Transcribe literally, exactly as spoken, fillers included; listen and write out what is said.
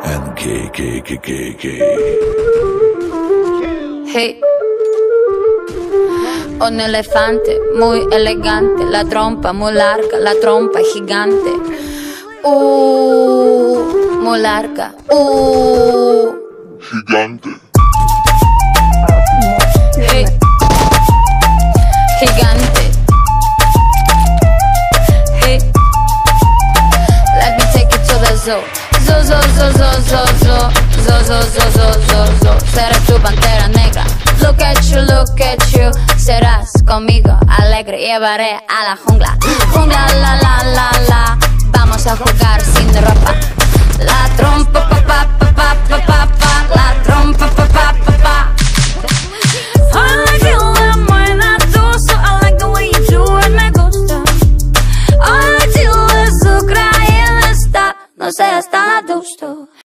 and K, K, K, K, K. Hey. Un elefante muy elegante, la trompa muy larga, la trompa gigante. Uh, muy larga. Uh, Gigante. Hey. Gigante. Hey. Let me take you to the zoo. Zoo, zoo, zoo, zoo, zoo, zoo. Zoo, zoo, zoo, zoo, zoo, zoo. Seré tu pantera negra. Look at you, look at you. Serás conmigo alegre, llevaré a la jungla. Jungla, la, la, la, la. Vamos a jugar sin ropa. La trompa, pa, pa, pa, pa, pa, pa, pa. La trompa, pa, pa, pa, pa. I like it when when I do so. I like the way you do it, me gusta. I like you, es Ucrania está. No seas tan adusto.